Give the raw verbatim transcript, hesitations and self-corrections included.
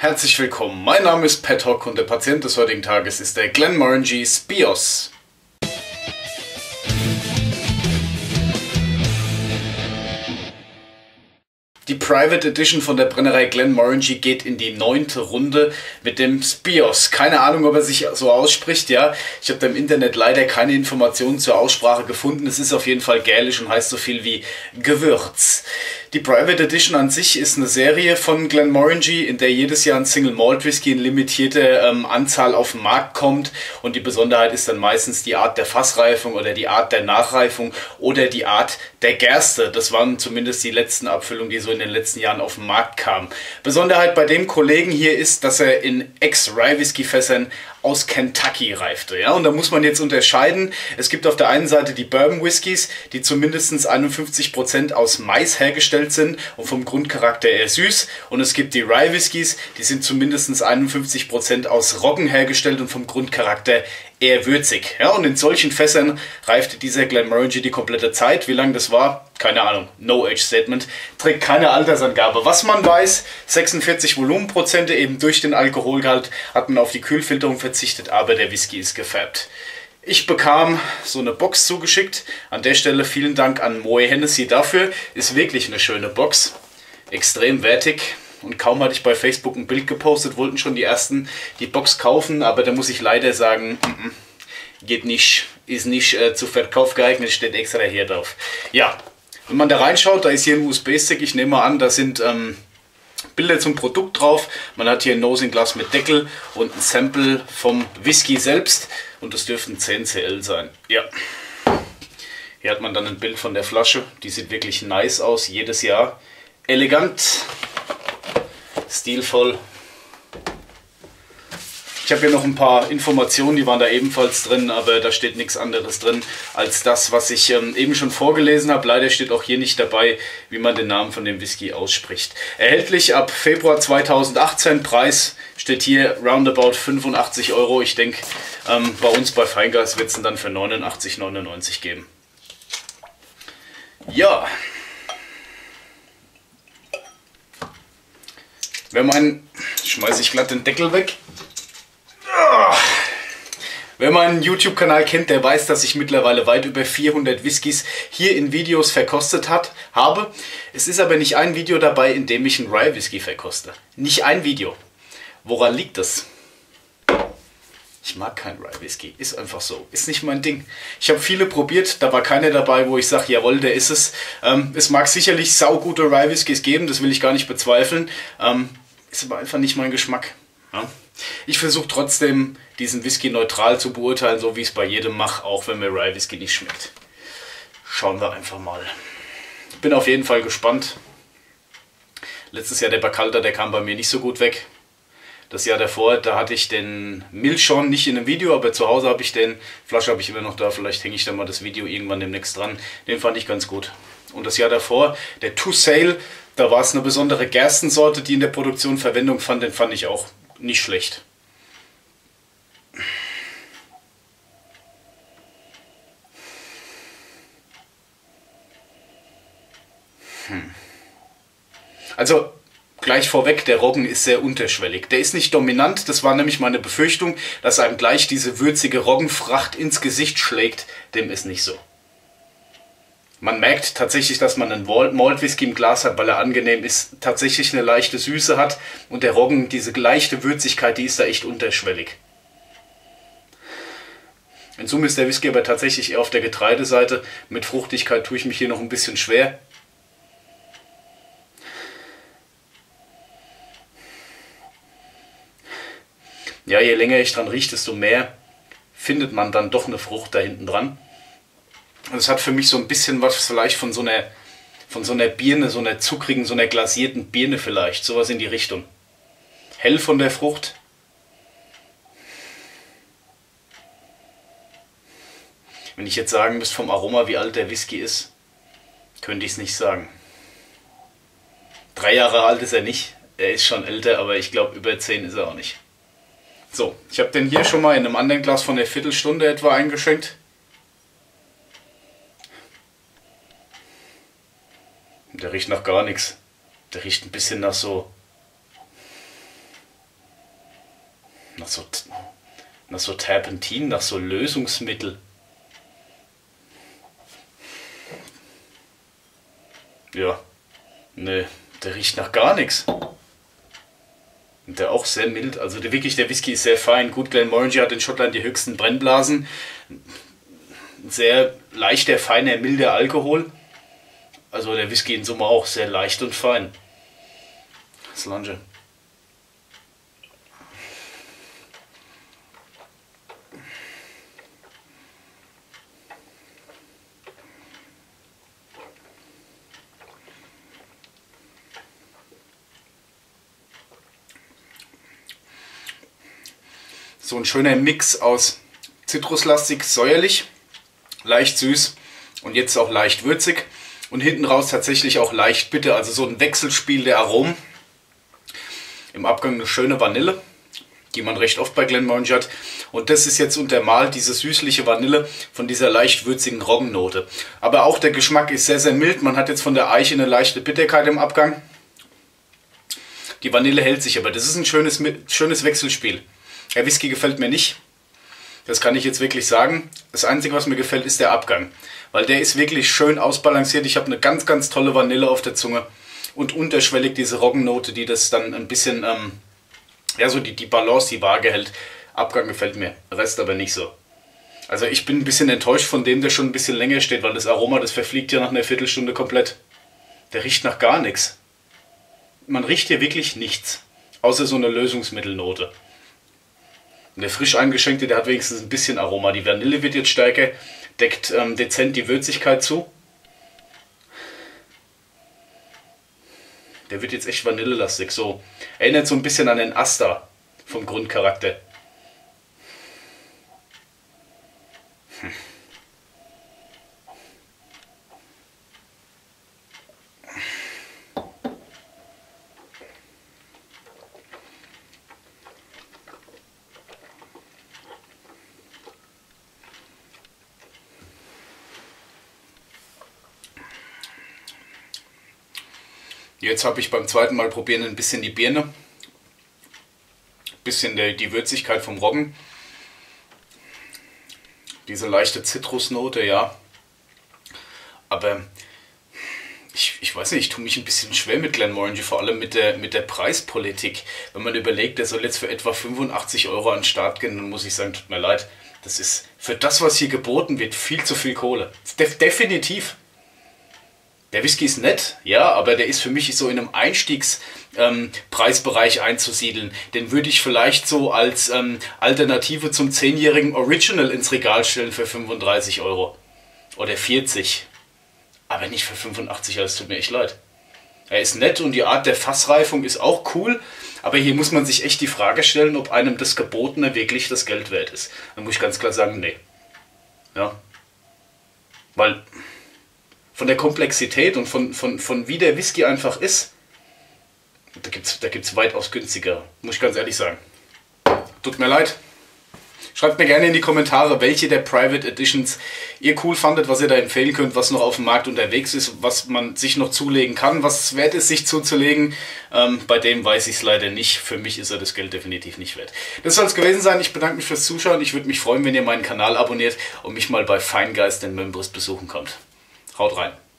Herzlich willkommen, mein Name ist Pat Hock und der Patient des heutigen Tages ist der Glenmorangie Speos. Die Private Edition von der Brennerei Glenmorangie geht in die neunte Runde mit dem Speos. Keine Ahnung, ob er sich so ausspricht, ja. Ich habe da im Internet leider keine Informationen zur Aussprache gefunden. Es ist auf jeden Fall gälisch und heißt so viel wie Gewürz. Die Private Edition an sich ist eine Serie von Glenmorangie, in der jedes Jahr ein Single Malt Whisky in limitierter ähm, Anzahl auf den Markt kommt. Und die Besonderheit ist dann meistens die Art der Fassreifung oder die Art der Nachreifung oder die Art der Gerste. Das waren zumindest die letzten Abfüllungen, die so in den letzten Jahren auf den Markt kamen. Besonderheit bei dem Kollegen hier ist, dass er in Ex-Rye-Whisky-Fässern aus Kentucky reifte. Ja? Und da muss man jetzt unterscheiden. Es gibt auf der einen Seite die Bourbon Whiskys, die zu mindestens einundfünfzig Prozent aus Mais hergestellt sind und vom Grundcharakter eher süß. Und es gibt die Rye Whiskys, die sind zu mindestens einundfünfzig Prozent aus Roggen hergestellt und vom Grundcharakter eher würzig. Ja? Und in solchen Fässern reifte dieser Glenmorangie die komplette Zeit. Wie lange das war? Keine Ahnung. No Age Statement. Trägt keine Altersangabe. Was man weiß, sechsundvierzig Volumenprozente, eben durch den Alkoholgehalt hat man auf die Kühlfilterung verzichtet, aber der Whisky ist gefärbt. Ich bekam so eine Box zugeschickt. An der Stelle vielen Dank an Moët Hennessy dafür. Ist wirklich eine schöne Box. Extrem wertig. Und kaum hatte ich bei Facebook ein Bild gepostet, wollten schon die ersten die Box kaufen, aber da muss ich leider sagen, mm -mm, geht nicht, ist nicht äh, zu Verkauf geeignet, steht extra hier drauf. Ja, wenn man da reinschaut, da ist hier ein U S B-Stick, ich nehme mal an, da sind ähm, Bilder zum Produkt drauf. Man hat hier ein Nosing-Glas mit Deckel und ein Sample vom Whisky selbst und das dürften zehn Zentiliter sein. Ja. Hier hat man dann ein Bild von der Flasche, die sieht wirklich nice aus, jedes Jahr. Elegant. Stilvoll. Ich habe hier noch ein paar Informationen, die waren da ebenfalls drin, aber da steht nichts anderes drin als das, was ich ähm, eben schon vorgelesen habe. Leider steht auch hier nicht dabei, wie man den Namen von dem Whisky ausspricht. Erhältlich ab Februar zweitausendachtzehn, Preis steht hier roundabout fünfundachtzig Euro. Ich denke, ähm, bei uns bei Feingas wird es dann für neunundachtzig neunundneunzig geben. Ja. Wenn man, schmeiße ich glatt den Deckel weg. Wenn man einen YouTube-Kanal kennt, der weiß, dass ich mittlerweile weit über vierhundert Whiskys hier in Videos verkostet hat, habe. Es ist aber nicht ein Video dabei, in dem ich einen Rye Whisky verkoste. Nicht ein Video. Woran liegt das? Ich mag keinen Rye Whisky. Ist einfach so. Ist nicht mein Ding. Ich habe viele probiert, da war keiner dabei, wo ich sage, jawohl, der ist es. Ähm, es mag sicherlich saugute Rye Whiskys geben, das will ich gar nicht bezweifeln. Ähm, ist aber einfach nicht mein Geschmack. Ja? Ich versuche trotzdem, diesen Whisky neutral zu beurteilen, so wie ich es bei jedem mache, auch wenn mir Rye Whisky nicht schmeckt. Schauen wir einfach mal. Ich bin auf jeden Fall gespannt. Letztes Jahr der Bacalta, der kam bei mir nicht so gut weg. Das Jahr davor, da hatte ich den Milchschorn nicht in einem Video, aber zu Hause habe ich den, Flasche habe ich immer noch da, vielleicht hänge ich da mal das Video irgendwann demnächst dran. Den fand ich ganz gut. Und das Jahr davor, der To Sail, da war es eine besondere Gerstensorte, die in der Produktion Verwendung fand, den fand ich auch nicht schlecht. Hm. Also gleich vorweg, der Roggen ist sehr unterschwellig. Der ist nicht dominant, das war nämlich meine Befürchtung, dass einem gleich diese würzige Roggenfracht ins Gesicht schlägt. Dem ist nicht so. Man merkt tatsächlich, dass man einen Malt Whisky im Glas hat, weil er angenehm ist, tatsächlich eine leichte Süße hat und der Roggen, diese leichte Würzigkeit, die ist da echt unterschwellig. In Summe ist der Whisky aber tatsächlich eher auf der Getreideseite. Mit Fruchtigkeit tue ich mich hier noch ein bisschen schwer. Ja, je länger ich dran rieche, desto mehr findet man dann doch eine Frucht da hinten dran. Und es hat für mich so ein bisschen was vielleicht von so einer, von so einer Birne, so einer zuckrigen, so einer glasierten Birne vielleicht. Sowas in die Richtung. Hell von der Frucht. Wenn ich jetzt sagen müsste vom Aroma, wie alt der Whisky ist, könnte ich es nicht sagen. Drei Jahre alt ist er nicht. Er ist schon älter, aber ich glaube über zehn ist er auch nicht. So, ich habe den hier schon mal in einem anderen Glas von der Viertelstunde etwa eingeschenkt. Der riecht nach gar nichts. Der riecht ein bisschen nach so nach so, nach so Terpentin, nach so Lösungsmittel. Ja, ne, der riecht nach gar nichts. Und der auch sehr mild, also der, wirklich, der Whisky ist sehr fein. Gut, Glenmorangie hat in Schottland die höchsten Brennblasen. Sehr leichter, feiner, milder Alkohol. Also der Whisky in Summe auch sehr leicht und fein. Slange. So ein schöner Mix aus zitruslastig, säuerlich, leicht süß und jetzt auch leicht würzig und hinten raus tatsächlich auch leicht bitter, also so ein Wechselspiel der Aromen. Im Abgang eine schöne Vanille, die man recht oft bei Glenmorangie hat, und das ist jetzt untermalt, diese süßliche Vanille von dieser leicht würzigen Roggennote. Aber auch der Geschmack ist sehr, sehr mild, man hat jetzt von der Eiche eine leichte Bitterkeit im Abgang. Die Vanille hält sich, aber das ist ein schönes, schönes Wechselspiel. Der Whisky gefällt mir nicht, das kann ich jetzt wirklich sagen. Das Einzige, was mir gefällt, ist der Abgang, weil der ist wirklich schön ausbalanciert. Ich habe eine ganz, ganz tolle Vanille auf der Zunge und unterschwellig diese Roggennote, die das dann ein bisschen, ähm, ja, so die, die Balance, die Waage hält. Abgang gefällt mir, Rest aber nicht so. Also ich bin ein bisschen enttäuscht von dem, der schon ein bisschen länger steht, weil das Aroma, das verfliegt ja nach einer Viertelstunde komplett. Der riecht nach gar nichts. Man riecht hier wirklich nichts, außer so eine Lösungsmittelnote. Und der frisch eingeschenkte, der hat wenigstens ein bisschen Aroma. Die Vanille wird jetzt stärker, deckt ähm, dezent die Würzigkeit zu. Der wird jetzt echt vanillelastig. So erinnert so ein bisschen an den Asta vom Grundcharakter. Hm. Jetzt habe ich beim zweiten Mal probieren ein bisschen die Birne, ein bisschen der, die Würzigkeit vom Roggen, diese leichte Zitrusnote, ja, aber ich, ich weiß nicht, ich tue mich ein bisschen schwer mit Glenmorangie, vor allem mit der, mit der Preispolitik. Wenn man überlegt, der soll jetzt für etwa fünfundachtzig Euro an den Start gehen, dann muss ich sagen, tut mir leid, das ist für das, was hier geboten wird, viel zu viel Kohle. Def definitiv. Der Whisky ist nett, ja, aber der ist für mich so in einem Einstiegspreisbereich ähm, einzusiedeln. Den würde ich vielleicht so als ähm, Alternative zum zehnjährigen Original ins Regal stellen für fünfunddreißig Euro. Oder vierzig. Aber nicht für fünfundachtzig, das tut mir echt leid. Er ist nett und die Art der Fassreifung ist auch cool, aber hier muss man sich echt die Frage stellen, ob einem das Gebotene wirklich das Geld wert ist. Dann muss ich ganz klar sagen, nee. Ja. Weil von der Komplexität und von, von, von wie der Whisky einfach ist, da gibt es da gibt's weitaus günstiger, muss ich ganz ehrlich sagen. Tut mir leid. Schreibt mir gerne in die Kommentare, welche der Private Editions ihr cool fandet, was ihr da empfehlen könnt, was noch auf dem Markt unterwegs ist, was man sich noch zulegen kann, was es wert ist, sich zuzulegen. Ähm, bei dem weiß ich es leider nicht. Für mich ist er das Geld definitiv nicht wert. Das soll es gewesen sein. Ich bedanke mich fürs Zuschauen. Ich würde mich freuen, wenn ihr meinen Kanal abonniert und mich mal bei Feingeist in Mömbris besuchen kommt. Haut rein.